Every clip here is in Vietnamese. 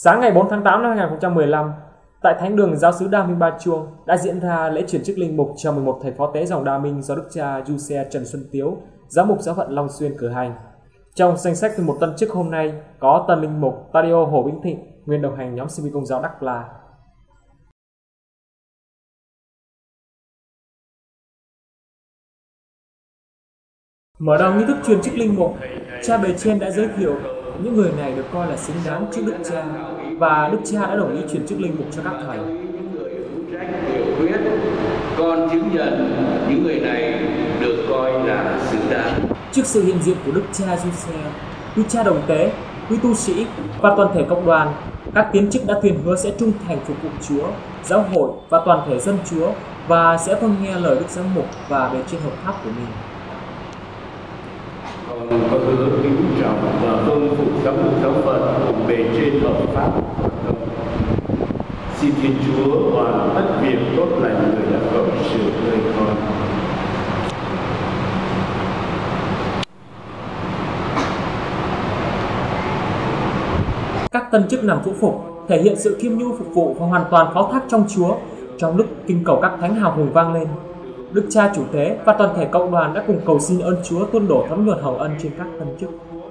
Sáng ngày 4 tháng 8 năm 2015, tại Thánh đường Giáo xứ Đa Minh Ba Chuông đã diễn ra lễ chuyển chức linh mục cho 11 thầy phó tế dòng Đa Minh do Đức cha Du Xe Trần Xuân Tiếu, Giám mục Giáo phận Long Xuyên cử hành. Trong danh sách 11 tân chức hôm nay có tân linh mục Tadio Hồ Vĩnh Thịnh, nguyên đồng hành nhóm sinh viên Công giáo Đắc La. Mở đầu nghi thức truyền chức linh mục, cha bề trên đã giới thiệu những người này được coi là xứng đáng trước Đức cha, và Đức cha đã đồng ý truyền chức linh mục cho các thầy. Con chứng nhận những người này được coi là xứng đáng. Trước sự hiện diện của Đức cha Du Xe, quý cha đồng tế, quý tu sĩ và toàn thể cộng đoàn, các tiến chức đã tuyên hứa sẽ trung thành phục vụ Chúa, giáo hội và toàn thể dân Chúa, và sẽ vâng nghe lời Đức Giám mục và bề trên hợp pháp của mình. Con có hứa kính trọng và vâng phục giám mục giáo phận cùng bề trên hợp pháp. Xin Thiên Chúa hoàn tất việc tốt lành người đã cộng sự người con. Các tân chức nằm phủ phục thể hiện sự khiêm nhu phục vụ và hoàn toàn phó thác trong Chúa. Trong lúc kinh cầu các thánh hào hùng vang lên, Đức cha chủ tế và toàn thể cộng đoàn đã cùng cầu xin ơn Chúa tuôn đổ thấm nhuần hồng ân trên các tân chức.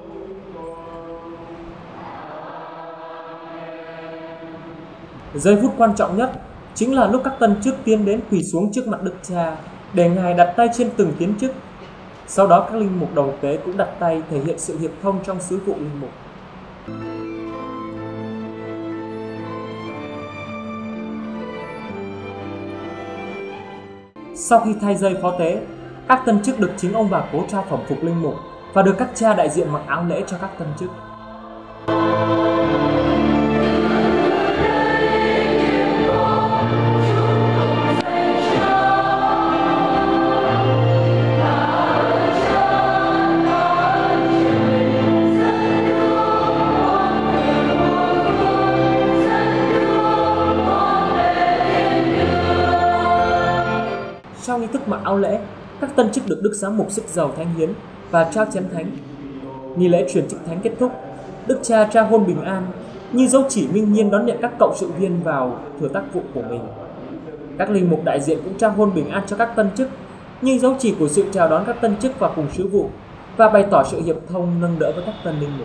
Giây phút quan trọng nhất chính là lúc các tân chức tiến đến quỳ xuống trước mặt Đức cha để Ngài đặt tay trên từng tiến chức. Sau đó các linh mục đồng tế cũng đặt tay thể hiện sự hiệp thông trong sứ vụ linh mục. Sau khi thay dây phó tế, các tân chức được chính ông bà cố trao phẩm phục linh mục và được các cha đại diện mặc áo lễ cho các tân chức. Sau nghi thức mặc áo lễ, các tân chức được Đức Giám mục sức dầu thánh hiến và trao chén thánh. Nghi lễ truyền chức thánh kết thúc, Đức cha trao hôn bình an như dấu chỉ minh nhiên đón nhận các cộng sự viên vào thừa tác vụ của mình. Các linh mục đại diện cũng trao hôn bình an cho các tân chức như dấu chỉ của sự chào đón các tân chức vào cùng sứ vụ và bày tỏ sự hiệp thông nâng đỡ với các tân linh mục.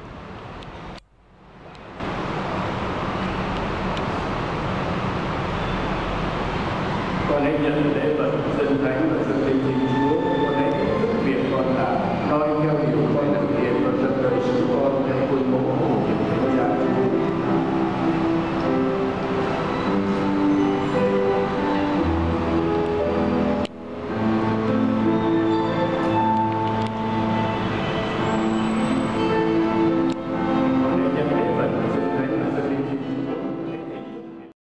Con hãy nhận lễ vật dân thánh và dân linh Thiên Chúa. Con hãy thức việc con làm, noi theo điều con thực hiện.